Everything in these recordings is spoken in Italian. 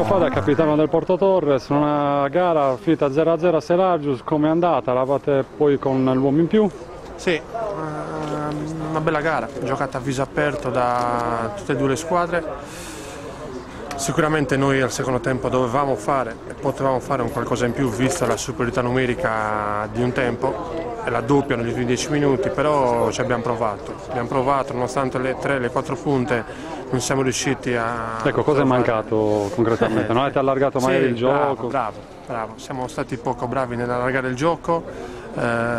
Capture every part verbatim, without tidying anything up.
Fada, capitano del Porto Torres, una gara finita zero a zero a Selagius, come è andata? Eravate poi con l'uomo in più? Sì, una bella gara, giocata a viso aperto da tutte e due le squadre. Sicuramente noi al secondo tempo dovevamo fare e potevamo fare un qualcosa in più vista la superiorità numerica di un tempo e la doppia negli ultimi dieci minuti, però ci abbiamo provato, abbiamo provato nonostante le tre, le quattro punte non siamo riusciti a... Ecco, cosa è mancato concretamente? Non avete allargato mai sì, il gioco? Bravo, bravo, bravo, siamo stati poco bravi nell'allargare il gioco, eh,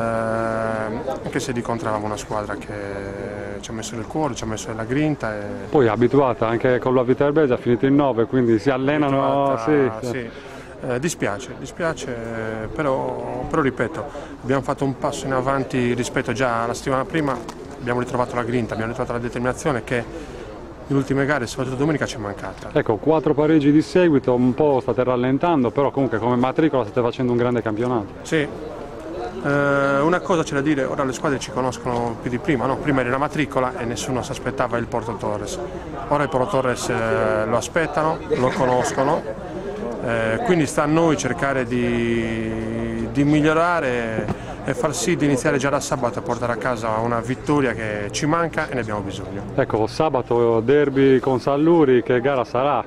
anche se di contro avevamo una squadra che ci ha messo del cuore, ci ha messo della grinta. E... Poi abituata anche con la Viterbese, ha finito in nove, quindi si allenano... Abituata, sì, sì. Eh, dispiace, dispiace, però, però ripeto, abbiamo fatto un passo in avanti rispetto già alla settimana prima, abbiamo ritrovato la grinta, abbiamo ritrovato la determinazione che nelle ultime gare, soprattutto domenica, ci è mancata. Ecco, quattro pareggi di seguito, un po' state rallentando, però comunque come matricola state facendo un grande campionato. Sì, eh, una cosa c'è da dire, ora le squadre ci conoscono più di prima, no? Prima era la matricola e nessuno si aspettava il Porto Torres, ora il Porto Torres eh, lo aspettano, lo conoscono. Eh, quindi sta a noi cercare di, di migliorare e far sì di iniziare già da sabato a portare a casa una vittoria che ci manca e ne abbiamo bisogno. Ecco, sabato derby con Salluri, che gara sarà?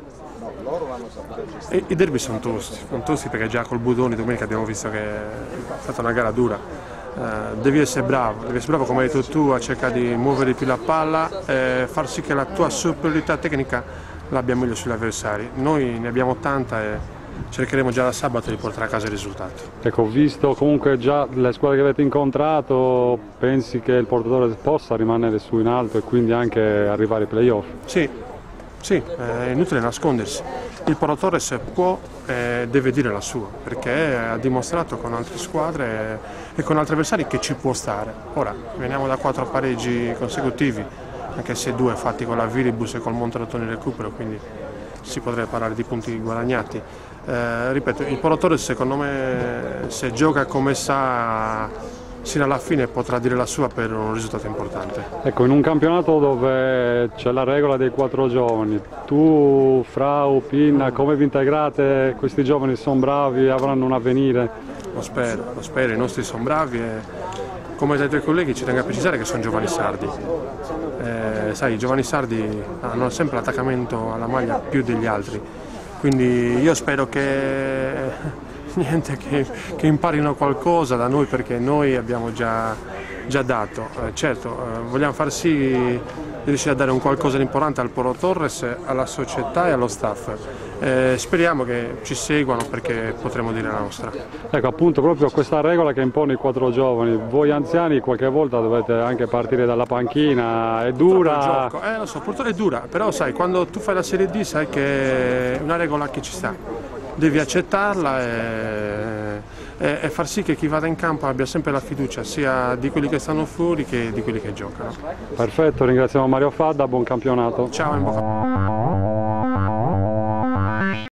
E, I derby sono tosti, sono tosti perché già col Budoni domenica abbiamo visto che è stata una gara dura. Eh, devi essere bravo, devi essere bravo come hai detto tu a cercare di muovere più la palla e far sì che la tua superiorità tecnica l'abbia meglio sugli avversari. Noi ne abbiamo tanta e cercheremo già da sabato di portare a casa il risultato. Ecco, visto comunque già le squadre che avete incontrato, pensi che il Porto Torres possa rimanere su in alto e quindi anche arrivare ai playoff? Sì, sì, è inutile nascondersi. Il Porto Torres può e deve dire la sua, perché ha dimostrato con altre squadre e con altri avversari che ci può stare. Ora, veniamo da quattro pareggi consecutivi, anche se due fatti con la Viribus e col Monterottoni in recupero, quindi si potrebbe parlare di punti guadagnati. Eh, ripeto, il Porto Torres secondo me se gioca come sa sino alla fine potrà dire la sua per un risultato importante. Ecco, in un campionato dove c'è la regola dei quattro giovani, tu, Frau, Pinna, come vi integrate? Questi giovani sono bravi, avranno un avvenire? Lo spero, lo spero, i nostri sono bravi e come dai tuoi colleghi ci tengo a precisare che sono giovani sardi. Eh, sai, i giovani sardi hanno sempre l'attaccamento alla maglia più degli altri, quindi io spero che, niente, che, che imparino qualcosa da noi perché noi abbiamo già, già dato. Eh, certo, eh, vogliamo far sì di riuscire a dare un qualcosa di importante al Porto Torres, alla società e allo staff. Eh, speriamo che ci seguano perché potremo dire la nostra. Ecco, appunto, proprio questa regola che impone i quattro giovani, voi anziani qualche volta dovete anche partire dalla panchina, è dura? Gioco. Eh, lo so, purtroppo è dura, però sai, quando tu fai la Serie D sai che è una regola che ci sta, devi accettarla e, e, e far sì che chi vada in campo abbia sempre la fiducia sia di quelli che stanno fuori che di quelli che giocano. Perfetto, ringraziamo Mario Fadda, buon campionato. Ciao, in bocca.